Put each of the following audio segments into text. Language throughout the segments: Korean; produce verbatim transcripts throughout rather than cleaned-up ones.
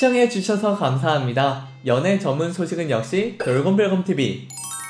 시청해주셔서 감사합니다. 연애 전문 소식은 역시 돌곰별곰티비.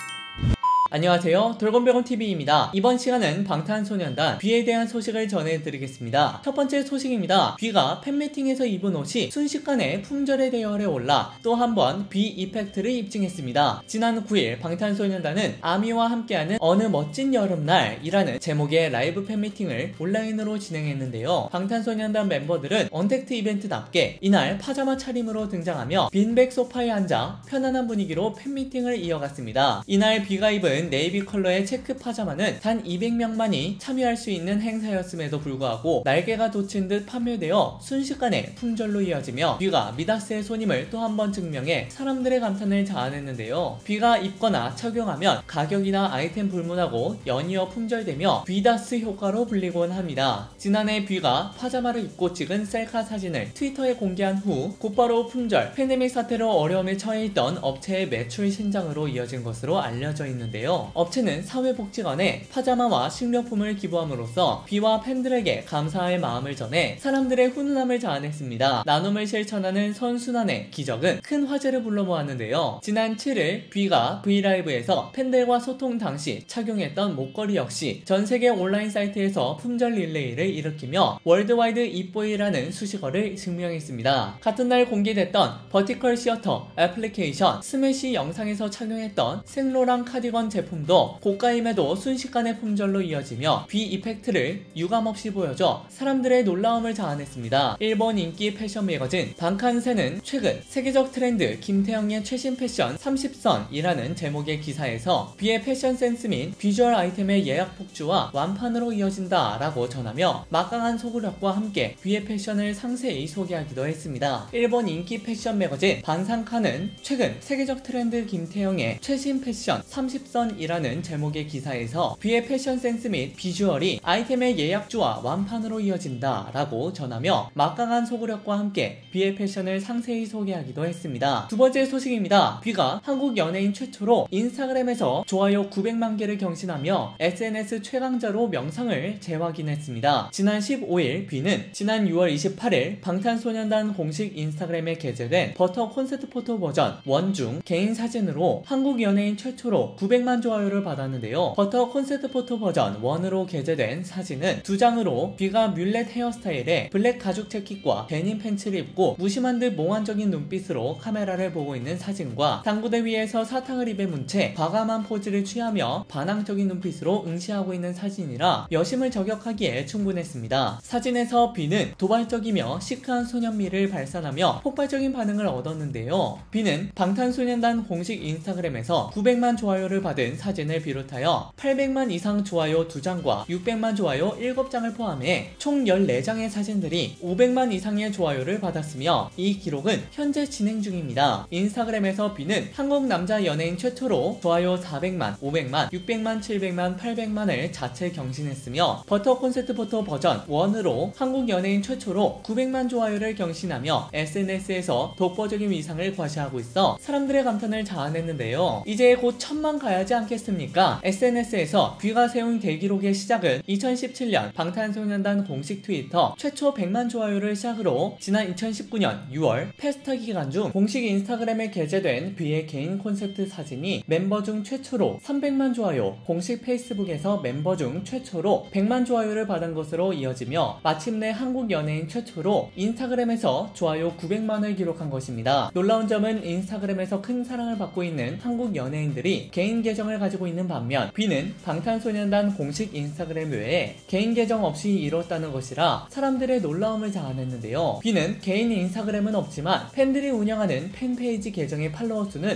안녕하세요, 돌곰별곰티비입니다. 이번 시간은 방탄소년단 뷔에 대한 소식을 전해드리겠습니다. 첫 번째 소식입니다. 뷔가 팬미팅에서 입은 옷이 순식간에 품절의 대열에 올라 또 한 번 뷔 이펙트를 입증했습니다. 지난 구 일 방탄소년단은 아미와 함께하는 어느 멋진 여름날이라는 제목의 라이브 팬미팅을 온라인으로 진행했는데요. 방탄소년단 멤버들은 언택트 이벤트답게 이날 파자마 차림으로 등장하며 빈백 소파에 앉아 편안한 분위기로 팬미팅을 이어갔습니다. 이날 뷔가 입은 네이비 컬러의 체크 파자마는 단 이백 명만이 참여할 수 있는 행사였음에도 불구하고 날개가 돋친 듯 판매되어 순식간에 품절로 이어지며 뷔가 미다스의 손임을 또 한 번 증명해 사람들의 감탄을 자아냈는데요. 뷔가 입거나 착용하면 가격이나 아이템 불문하고 연이어 품절되며 뷔다스 효과로 불리곤 합니다. 지난해 뷔가 파자마를 입고 찍은 셀카 사진을 트위터에 공개한 후 곧바로 품절, 팬데믹 사태로 어려움에 처해 있던 업체의 매출 신장으로 이어진 것으로 알려져 있는데요. 업체는 사회복지관에 파자마와 식료품을 기부함으로써 뷔와 팬들에게 감사의 마음을 전해 사람들의 훈훈함을 자아냈습니다. 나눔을 실천하는 선순환의 기적은 큰 화제를 불러모았는데요. 지난 칠 일 뷔가 브이라이브에서 팬들과 소통 당시 착용했던 목걸이 역시 전세계 온라인 사이트에서 품절 릴레이를 일으키며 월드와이드 잇보이라는 수식어를 증명했습니다. 같은 날 공개됐던 버티컬 시어터 애플리케이션 스매시 영상에서 착용했던 생로랑 카디건 제품도 고가임에도 순식간에 품절로 이어지며 뷔 이펙트를 유감없이 보여줘 사람들의 놀라움을 자아냈습니다. 일본 인기 패션 매거진 방칸센은 최근 세계적 트렌드 김태형의 최신 패션 삼십 선이라는 제목의 기사에서 뷔의 패션 센스 및 비주얼 아이템의 예약 폭주와 완판으로 이어진다 라고 전하며 막강한 소구력과 함께 뷔의 패션을 상세히 소개하기도 했습니다. 일본 인기 패션 매거진 반상칸은 최근 세계적 트렌드 김태형의 최신 패션 삼십 선이라는 제목의 기사에서 뷔의 패션 센스 및 비주얼이 아이템의 예약주와 완판으로 이어진다 라고 전하며 막강한 소구력과 함께 뷔의 패션을 상세히 소개하기도 했습니다. 두 번째 소식입니다. 뷔가 한국 연예인 최초로 인스타그램에서 좋아요 구백만 개를 경신하며 에스엔에스 최강자로 명성을 재확인했습니다. 지난 십오 일 뷔는 지난 유월 이십팔일 방탄소년단 공식 인스타그램에 게재된 버터 콘셉트 포토 버전 일 중 개인 사진으로 한국 연예인 최초로 구백만 좋아요를 받았는데요. 버터 콘셉트 포토 버전 일으로 게재된 사진은 두 장으로 뷔가 뮬렛 헤어스타일에 블랙 가죽 재킷과 데님 팬츠를 입고 무심한 듯 몽환적인 눈빛으로 카메라를 보고 있는 사진과 당구대 위에서 사탕을 입에 문 채 과감한 포즈를 취하며 반항적인 눈빛으로 응시하고 있는 사진이라 여심을 저격하기에 충분했습니다. 사진에서 뷔는 도발적이며 시크한 소년미를 발산하며 폭발적인 반응을 얻었는데요. 뷔는 방탄소년단 공식 인스타그램에서 구백만 좋아요를 받은 사진을 비롯하여 팔백만 이상 좋아요 두 장과 육백만 좋아요 일곱 장을 포함해 총 열네 장의 사진들이 오백만 이상의 좋아요를 받았으며 이 기록은 현재 진행 중입니다. 인스타그램에서 뷔는 한국 남자 연예인 최초로 좋아요 사백만, 오백만, 육백만, 칠백만, 팔백만을 자체 경신했으며 버터 콘셉트 포토 버전 일으로 한국 연예인 최초로 구백만 좋아요를 경신하며 에스엔에스에서 독보적인 위상을 과시하고 있어 사람들의 감탄을 자아냈는데요. 이제 곧 천만 가야지 않겠습니까? 에스엔에스에서 뷔가 세운 대기록의 시작은 이천십칠 년 방탄소년단 공식 트위터 최초 백만 좋아요를 시작으로 지난 이천십구 년 유월 페스타 기간 중 공식 인스타그램에 게재된 뷔의 개인 콘셉트 사진이 멤버 중 최초로 삼백만 좋아요, 공식 페이스북에서 멤버 중 최초로 백만 좋아요를 받은 것으로 이어지며 마침내 한국 연예인 최초로 인스타그램에서 좋아요 구백만을 기록한 것입니다. 놀라운 점은 인스타그램에서 큰 사랑을 받고 있는 한국 연예인들이 개인 계정을 가지고 있는 반면 뷔는 방탄소년단 공식 인스타그램 외에 개인 계정 없이 이뤘다는 것이라 사람들의 놀라움을 자아냈는데요. 뷔는 개인 인스타그램은 없지만 팬들이 운영하는 팬페이지 계정의 팔로워 수는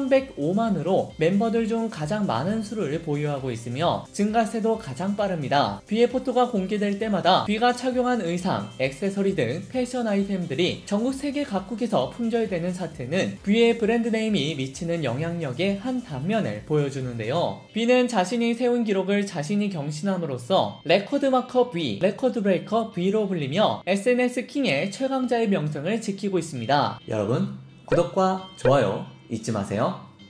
천백오만으로 멤버들 중 가장 많은 수를 보유하고 있으며 증가세도 가장 빠릅니다. 뷔의 포토가 공개될 때마다 뷔가 착용한 의상, 액세서리 등 패션 아이템들이 전국 세계 각국에서 품절되는 사태는 뷔의 브랜드 네임이 미치는 영향력의 한 단면을 보여주는데요. 뷔는 자신이 세운 기록을 자신이 경신함으로써 레코드 마커 뷔, 레코드 브레이커 뷔로 불리며 에스엔에스 킹의 최강자의 명성을 지키고 있습니다. 여러분, 구독과 좋아요 잊지 마세요.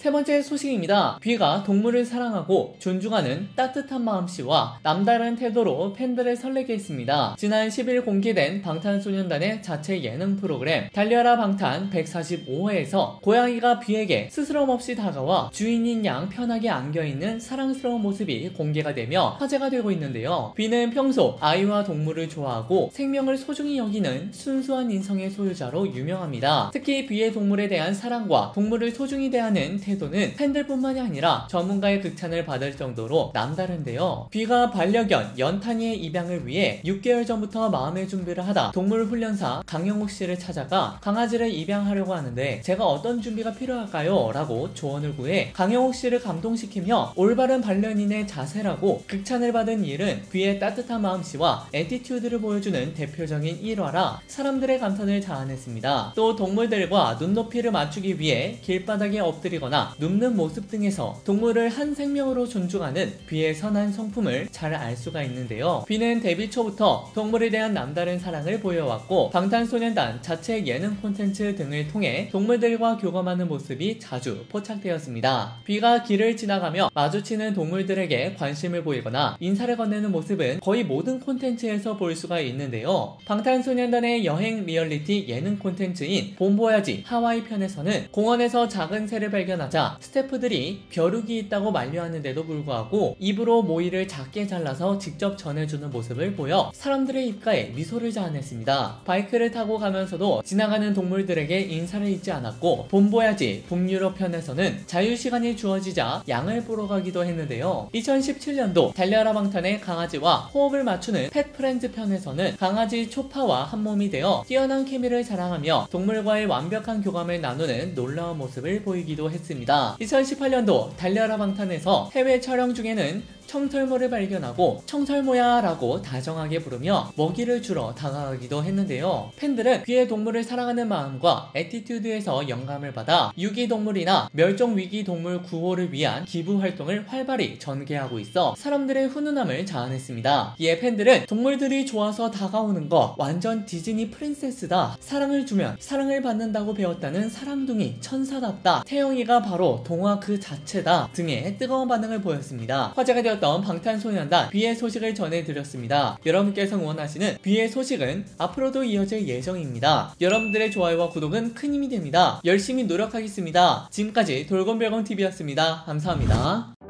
세 번째 소식입니다. 뷔가 동물을 사랑하고 존중하는 따뜻한 마음씨와 남다른 태도로 팬들을 설레게 했습니다. 지난 십 일 공개된 방탄소년단의 자체 예능 프로그램 달려라 방탄 백사십오 회에서 고양이가 뷔에게 스스럼 없이 다가와 주인인 양 편하게 안겨있는 사랑스러운 모습이 공개가 되며 화제가 되고 있는데요. 뷔는 평소 아이와 동물을 좋아하고 생명을 소중히 여기는 순수한 인성의 소유자로 유명합니다. 특히 뷔의 동물에 대한 사랑과 동물을 소중히 대하는 태도는 팬들뿐만이 아니라 전문가의 극찬을 받을 정도로 남다른데요. 뷔가 반려견 연탄이의 입양을 위해 육 개월 전부터 마음의 준비를 하다 동물 훈련사 강영욱 씨를 찾아가 강아지를 입양하려고 하는데 제가 어떤 준비가 필요할까요? 라고 조언을 구해 강영욱 씨를 감동시키며 올바른 반려인의 자세라고 극찬을 받은 일은 뷔의 따뜻한 마음씨와 애티튜드를 보여주는 대표적인 일화라 사람들의 감탄을 자아냈습니다. 또 동물들과 눈높이를 맞추기 위해 길바닥에 엎드리거나 눕는 모습 등에서 동물을 한 생명으로 존중하는 뷔의 선한 성품을 잘 알 수가 있는데요. 뷔는 데뷔 초부터 동물에 대한 남다른 사랑을 보여왔고 방탄소년단 자체 예능 콘텐츠 등을 통해 동물들과 교감하는 모습이 자주 포착되었습니다. 뷔가 길을 지나가며 마주치는 동물들에게 관심을 보이거나 인사를 건네는 모습은 거의 모든 콘텐츠에서 볼 수가 있는데요. 방탄소년단의 여행 리얼리티 예능 콘텐츠인 봄보야지 하와이 편에서는 공원에서 작은 새를 발견하자 스태프들이 벼룩이 있다고 만류하는데도 불구하고 입으로 모이를 작게 잘라서 직접 전해주는 모습을 보여 사람들의 입가에 미소를 자아냈습니다. 바이크를 타고 가면서도 지나가는 동물들에게 인사를 잊지 않았고 봄보야지 북유럽 편에서는 자유시간이 주어지자 양을 보러 가기도 했는데요. 이천십칠 년도 달려라 방탄의 강아지와 호흡을 맞추는 펫프렌즈 편에서는 강아지 초파와 한몸이 되어 뛰어난 케미를 자랑하며 동물과의 완벽한 교감을 나누는 놀라운 모습을 보이기도 했습니다. 이천십팔 년도 달려라 방탄에서 해외 촬영 중에는 청설모를 발견하고 청설모야 라고 다정하게 부르며 먹이를 주러 다가가기도 했는데요. 팬들은 뷔의 동물을 사랑하는 마음과 애티튜드에서 영감을 받아 유기동물이나 멸종위기 동물 구호를 위한 기부 활동을 활발히 전개하고 있어 사람들의 훈훈함을 자아냈습니다. 이에 팬들은 동물들이 좋아서 다가오는 거 완전 디즈니 프린세스다, 사랑을 주면 사랑을 받는다고 배웠다는 사랑둥이 천사답다, 태영이가 바로 동화 그 자체다 등의 뜨거운 반응을 보였습니다. 화제가 되었던 방탄소년단 뷔의 소식을 전해드렸습니다. 여러분께서 응원하시는 뷔의 소식은 앞으로도 이어질 예정입니다. 여러분들의 좋아요와 구독은 큰 힘이 됩니다. 열심히 노력하겠습니다. 지금까지 돌곰별곰티비였습니다. 감사합니다.